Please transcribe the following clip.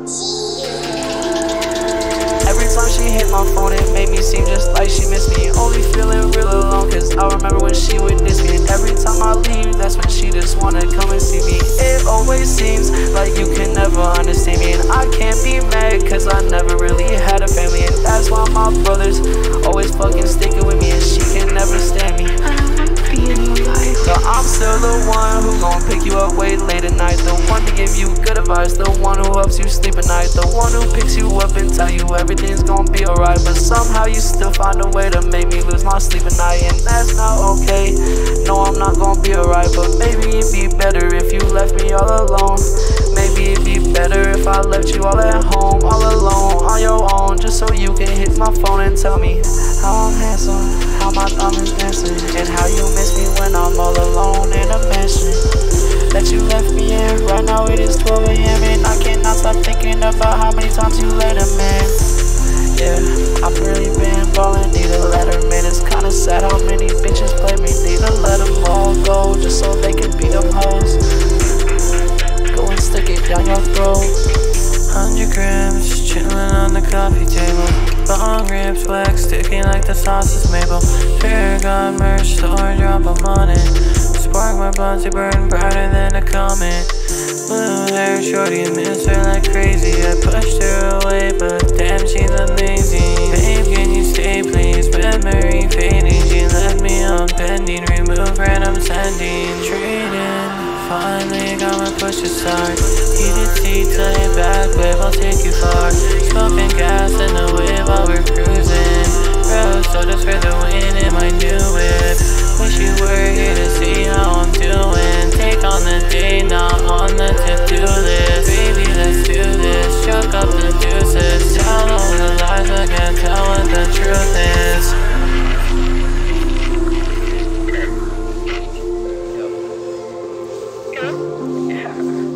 Every time she hit my phone, it made me seem just like she missed me. Only feeling real alone, cause I remember when she would diss me. And every time I leave, that's when she just wanna come and see me. It always seems like you can never understand me, and I can't be mad cause I never really had a family. And that's why my brothers always fucking sticking with me, and she can never stand me. So I'm still the one who gon' pick you up way late at night, the one to give you good advice, the one who helps you sleep at night, the one who picks you up and tell you everything's gon' be alright. But somehow you still find a way to make me lose my sleep at night, and that's not okay. No, I'm not gon' be alright, but maybe it'd be better if you left me all alone. Maybe it'd be better if I left you all at home, all alone, on your own, just so you can hit my phone and tell me how I'm handsome, how my diamonds dancing, and how you miss me when I'm all alone in a mansion that you left me in. Right now it is 12 AM and I cannot stop thinking about how many times you let a man. Yeah, I've really been ballin', need a letter, man. It's kinda sad how many bitches play me. Need to let them all go just so they can be them hoes. Go and stick it down your throat. 100 grams, chillin' on the coffee table. Long ribs, wax, sticking like the sauce is maple. Paragon merch, store drop, I'm on it. Spark my buns, they burn brighter than a comet. Blue hair, shorty, miss her like crazy. I pushed her away, but damn, she's amazing. Babe, can you stay, please? Memory fading, she left me on pending. Remove random sending, trading. Finally got my push to start. Heated seats, lay back, babe, I'll take you far. Smoking gas in the whip while we're cruising. Rose sodas for the win in my new whip. Wish you were here to see how I'm doing. Take on the day, not on the to-do list. Baby, let's do this, chuck up the deuces. Tell all the lies, I can't tell what the truth is. Yeah.